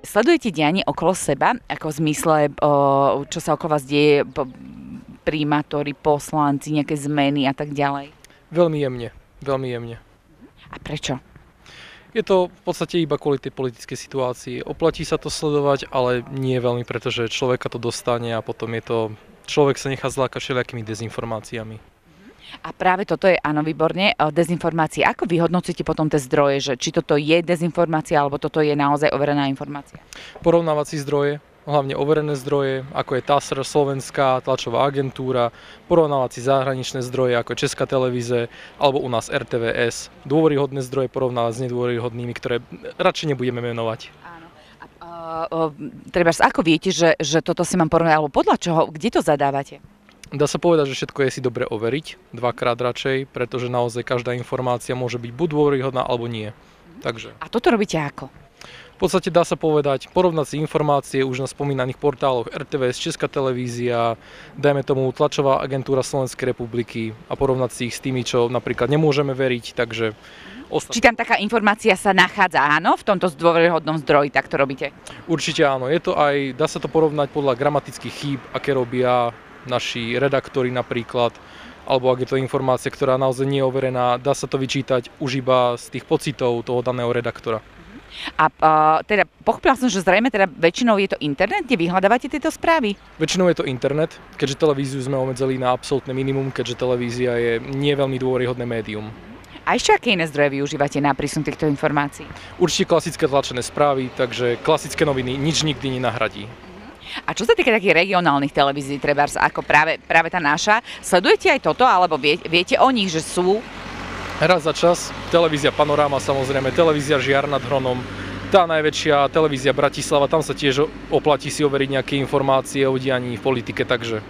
Sledujete dianie okolo seba, ako v zmysle, čo sa okolo vás deje, primátori, poslanci, nejaké zmeny a tak ďalej? Veľmi jemne, veľmi jemne. A prečo? Je to v podstate iba kvôli tej politickej situácii. Oplatí sa to sledovať, ale nie veľmi, pretože človeka to dostane a potom je to... Človek sa nechá zlákať všelijakými dezinformáciami. A práve toto je, áno, výborne, dezinformácie. Ako vyhodnocíte potom tie zdroje, že či toto je dezinformácia, alebo toto je naozaj overená informácia? Porovnávací zdroje, hlavne overené zdroje, ako je TASR, Slovenská tlačová agentúra, porovnávací zahraničné zdroje, ako je Česká televíze, alebo u nás RTVS. Dôveryhodné zdroje porovnávať s nedôveryhodnými, ktoré radšej nebudeme menovať. Áno. Trebárs, ako viete, že toto si mám porovnať, alebo podľa čoho, kde to zadávate? Dá sa povedať, že všetko je si dobre overiť, dvakrát radšej, pretože naozaj každá informácia môže byť buď dôveryhodná, alebo nie. Takže. A toto robíte ako? V podstate dá sa povedať, porovnať si informácie už na spomínaných portáloch RTVS, Česká televízia, dajme tomu tlačová agentúra Slovenskej republiky a porovnať si ich s tými, čo napríklad nemôžeme veriť, takže... Či tam taká informácia sa nachádza, áno, v tomto dôveryhodnom zdroji, tak to robíte? Určite áno, je to aj, dá sa to porovnať podľa gramatických chýb, aké robia naši redaktori napríklad, alebo ak je to informácia, ktorá naozaj nie je overená, dá sa to vyčítať už iba z tých pocitov toho daného redaktora. A teda pochopila som, že zrejme teda väčšinou je to internet, kde vyhľadávate tieto správy? Väčšinou je to internet, keďže televíziu sme obmedzili na absolútne minimum, keďže televízia je nie veľmi dôveryhodné médium. A ešte aké iné zdroje využívate na prísun týchto informácií? Určite klasické tlačené správy, takže klasické noviny nič nikdy nenahradí. A čo sa týka takých regionálnych televízií, trebárs ako práve tá naša, sledujete aj toto, alebo viete o nich, že sú? Raz za čas, televízia Panoráma samozrejme, televízia Žiar nad Hronom, tá najväčšia televízia Bratislava, tam sa tiež oplatí si overiť nejaké informácie o dianí v politike, takže...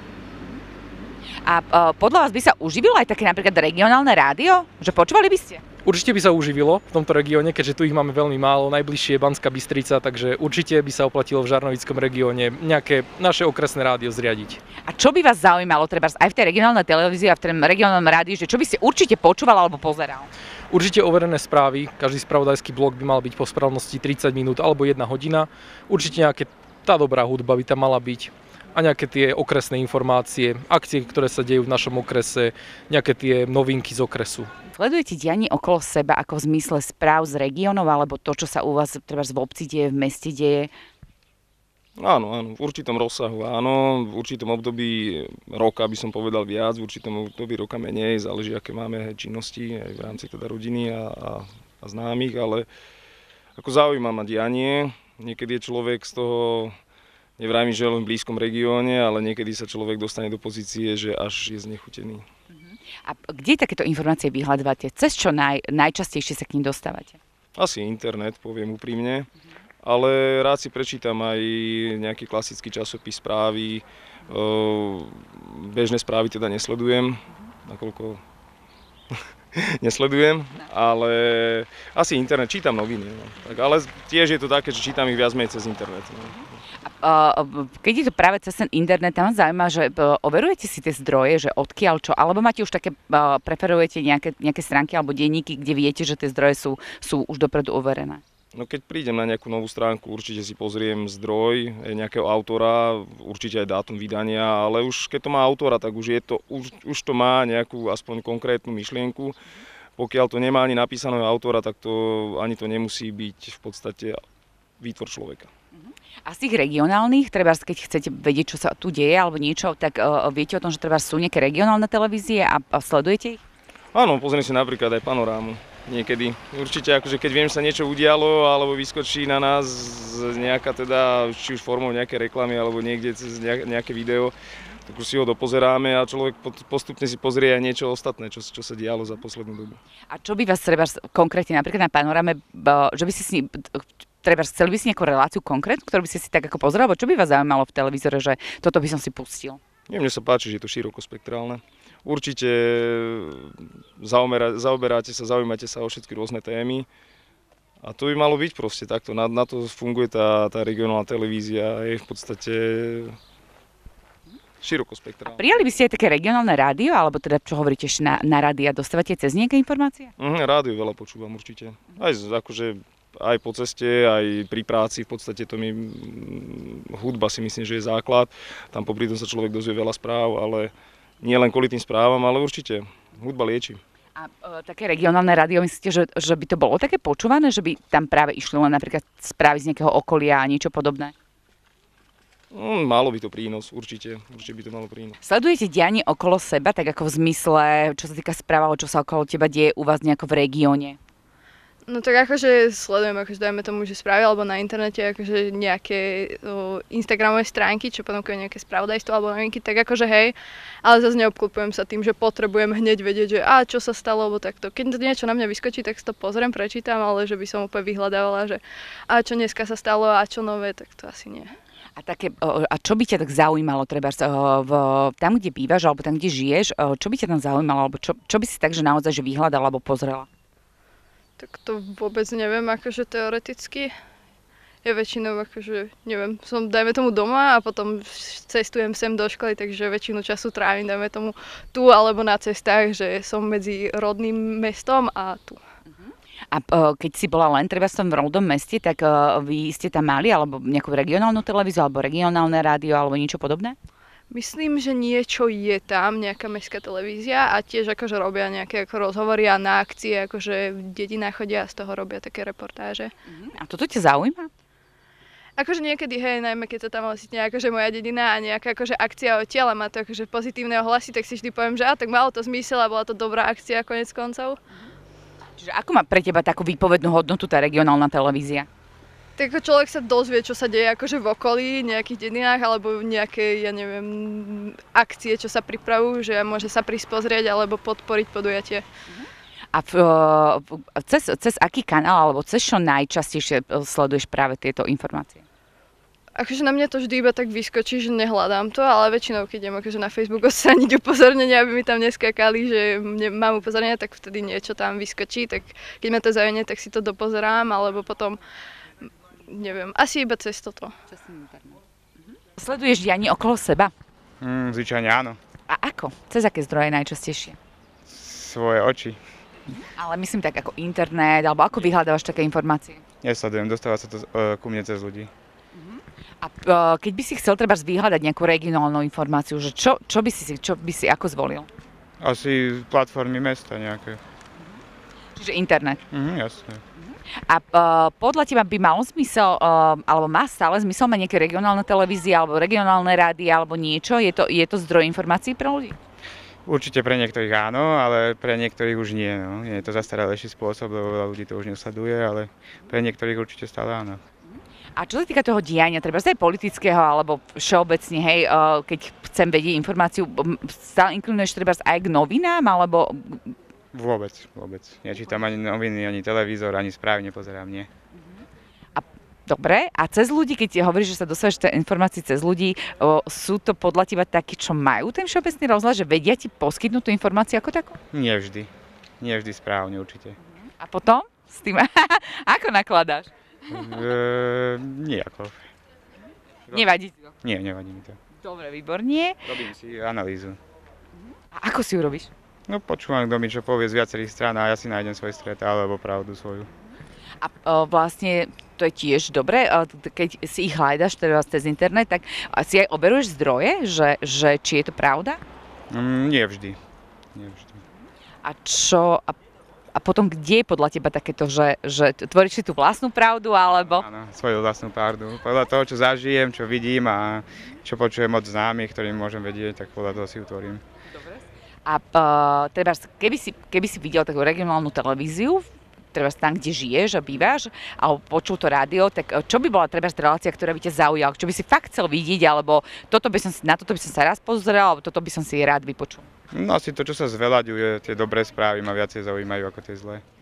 A podľa vás by sa uživilo aj také napríklad regionálne rádio? Že počúvali by ste? Určite by sa uživilo v tomto regióne, keďže tu ich máme veľmi málo, najbližšie je Banská Bystrica, takže určite by sa oplatilo v Žarnovickom regióne nejaké naše okresné rádio zriadiť. A čo by vás zaujímalo, trebárs aj v tej regionálnej televízii a v tom regionálnom rádiu, že čo by ste určite počúval alebo pozeral? Určite overené správy, každý spravodajský blok by mal byť po správnosti 30 minút alebo 1 hodina. Určite tá dobrá hudba by tam mala byť. A nejaké tie okresné informácie, akcie, ktoré sa dejú v našom okrese, nejaké tie novinky z okresu. Sledujete dianie okolo seba ako v zmysle správ z regiónov, alebo to, čo sa u vás trebárs v obci deje, v meste deje? Áno, v určitom rozsahu, áno, v určitom období roka by som povedal viac, v určitom období roka menej, záleží, aké máme činnosti aj v rámci teda rodiny a známych, ale ako zaujíma ma dianie, niekedy je človek z toho... Nevrajím, že len v blízkom regióne, ale niekedy sa človek dostane do pozície, že až je znechutený. A kde takéto informácie vyhľadávate? Cez čo najčastejšie sa k ním dostávate? Asi internet, poviem úprimne, ale rád si prečítam aj nejaký klasický časopis správy. Bežné správy teda nesledujem, nakoľko nesledujem, ale asi internet, čítam noviny. No. Tak, ale tiež je to také, že čítam ich viac menej cez internet. No. Keď je to práve cez ten internet, tam zaujíma, že overujete si tie zdroje, že odkiaľ čo, alebo máte už také, preferujete nejaké stránky alebo denníky, kde viete, že tie zdroje sú už dopredu overené? No keď prídem na nejakú novú stránku, určite si pozriem zdroj nejakého autora, určite aj dátum vydania, ale už keď to má autora, tak už to má nejakú aspoň konkrétnu myšlienku. Pokiaľ to nemá ani napísaného autora, tak ani to nemusí byť v podstate výtvor človeka. A z tých regionálnych, trebárs, keď chcete vedieť, čo sa tu deje alebo niečo, tak viete o tom, že trebárs sú nejaké regionálne televízie a sledujete ich? Áno, pozriem si napríklad aj Panorámu niekedy. Určite, akože keď viem, že sa niečo udialo alebo vyskočí na nás nejaká teda, či už formou nejaké reklamy alebo niekde cez nejaké video, tak už si ho dopozeráme a človek postupne si pozrie aj niečo ostatné, čo sa dialo za poslednú dobu. A čo by vás trebárs konkrétne napríklad na Panoráme, že by ste si... Trebárs, chceli by si nejakú reláciu konkrétnu, ktorú by ste si tak ako pozreli, alebo čo by vás zaujímalo v televízore, že toto by som si pustil? Mne sa páči, že je to širokospektrálne. Určite zaujímate sa o všetky rôzne témy a to by malo byť proste takto. Na to funguje tá regionálna televízia, je v podstate širokospektrálne. Prijali by ste aj také regionálne rádio, alebo teda čo hovoríte ešte na rádia, dostávate cez nejaké informácie? Rádio veľa počúvam určite. aj po ceste, aj pri práci, v podstate to mi hudba si myslím, že je základ. Tam popri tom sa človek dozvie veľa správ, ale nie len kvôli tým správam, ale určite hudba lieči. A také regionálne rádio, myslíte, že by to bolo také počúvané, že by tam práve išli len napríklad správy z nejakého okolia a niečo podobné? Malo by to prínos, určite by to malo prínos. Sledujete dianie okolo seba, tak ako v zmysle, čo sa týka správ, čo sa okolo teba deje u vás nejako v regióne? No tak akože sledujem, akože dajme tomu, že správy alebo na internete akože nejaké Instagramové stránky, čo potom nejaké spravodajstvo alebo novinky, tak akože hej, ale zase neobklopujem sa tým, že potrebujem hneď vedieť, že čo sa stalo, lebo takto. Keď to niečo na mňa vyskočí, tak si to pozriem, prečítam, ale že by som úplne vyhľadávala, že čo dneska sa stalo a čo nové, tak to asi nie. A čo by ťa tak zaujímalo, treba tam, kde bývaš, alebo tam, kde žiješ, čo by ťa tam zaujímalo, alebo čo by si tak, že naozaj že vyhľadala alebo pozrela? Tak to vôbec neviem, akože teoreticky. Ja väčšinou, akože, neviem, som, dajme tomu doma a potom cestujem sem do školy, takže väčšinu času trávim, dajme tomu, tu alebo na cestách, že som medzi rodným mestom a tu. A keď si bola len treba v tom rodnom meste, tak vy ste tam mali alebo nejakú regionálnu televíziu, alebo regionálne rádio, alebo niečo podobné? Myslím, že niečo je tam, nejaká mestská televízia a tiež akože robia nejaké ako rozhovory a na akcie, akože v dedinách chodia a z toho robia také reportáže. A toto ťa zaujíma? Akože niekedy, hej, najmä keď sa tam vlastne akože moja dedina a nejaká akože akcia odtiaľ má to akože pozitívne ohlasy, tak si vždy poviem, že tak malo to zmysel a bola to dobrá akcia konec koncov. Čiže ako má pre teba takú výpovednú hodnotu tá regionálna televízia? Tak ako človek sa dozvie, čo sa deje akože v okolí, nejakých dedinách, alebo nejaké, ja neviem, akcie, čo sa pripravujú, že môže sa prísť pozrieť alebo podporiť podujatie. A cez aký kanál, alebo cez čo najčastejšie sleduješ práve tieto informácie? Akože na mňa to vždy iba tak vyskočí, že nehľadám to, ale väčšinou, keď idem akože na Facebook odstrániť upozornenia, aby mi tam neskakali, že mám upozornenia, tak vtedy niečo tam vyskočí, tak keď ma to zaujme, tak si to dopozerám, alebo potom neviem, asi iba cez toto. Sleduješ dianie okolo seba? Zvyčajne áno. A ako? Cez aké zdroje najčastejšie? Svoje oči. Ale myslím tak ako internet, alebo ako vyhľadávaš také informácie? Nesledujem, dostáva sa to ku mne cez ľudí. A keď by si chcel treba vyhľadať nejakú regionálnu informáciu, že čo by si ako zvolil? Asi platformy mesta nejaké. Čiže internet? Jasne. A podľa teba by malo zmysel, alebo má stále zmysel mať nejaké regionálne televízie, alebo regionálne rády, alebo niečo? Je to zdroj informácií pre ľudí? Určite pre niektorých áno, ale pre niektorých už nie. No. Je to zastaralejší spôsob, lebo veľa ľudí to už nesleduje, ale pre niektorých určite stále áno. A čo sa týka toho diania, treba aj politického, alebo všeobecne, hej, keď chcem vedieť informáciu, stále inklinuješ treba aj k novinám, alebo... Vôbec. Nečítam ani noviny, ani televízor, ani správy nepozerám, nie. Dobre, a cez ľudí, keď ti hovoríš, že sa dostávaš tie informácie cez ľudí, sú to podľa teba takí, čo majú ten všeobecný rozhľad, že vedia ti poskytnúť tú informáciu ako takú? Nie vždy správne určite. A potom? S tým ako nakladáš? Nijako. Nevadí ti to? Nie, nevadí mi to. Dobre, výborne. Robím si analýzu. A ako si ju robíš? No počúvam, kto mi čo povie z viacerých strán a ja si nájdem svoj stret alebo pravdu svoju. A vlastne to je tiež dobré, keď si ich hľadaš teda cez internet, tak si aj overuješ zdroje, že či je to pravda? Nie vždy. A potom kde je podľa teba takéto, že tvoríš si tú vlastnú pravdu, alebo? Áno, svoju vlastnú pravdu. Podľa toho, čo zažijem, čo vidím a čo počujem od známych, ktorým môžem vedieť, tak podľa toho si utvorím. A treba, keby si videl takú regionálnu televíziu, treba tam, kde žiješ a bývaš, alebo počul to rádio, tak čo by bola treba relácia, ktorá by ťa zaujala, čo by si fakt chcel vidieť, alebo na toto by som sa raz pozrel, alebo toto by som si rád vypočul? No asi to, čo sa zveľaďuje, tie dobré správy ma viacej zaujímajú ako tie zlé.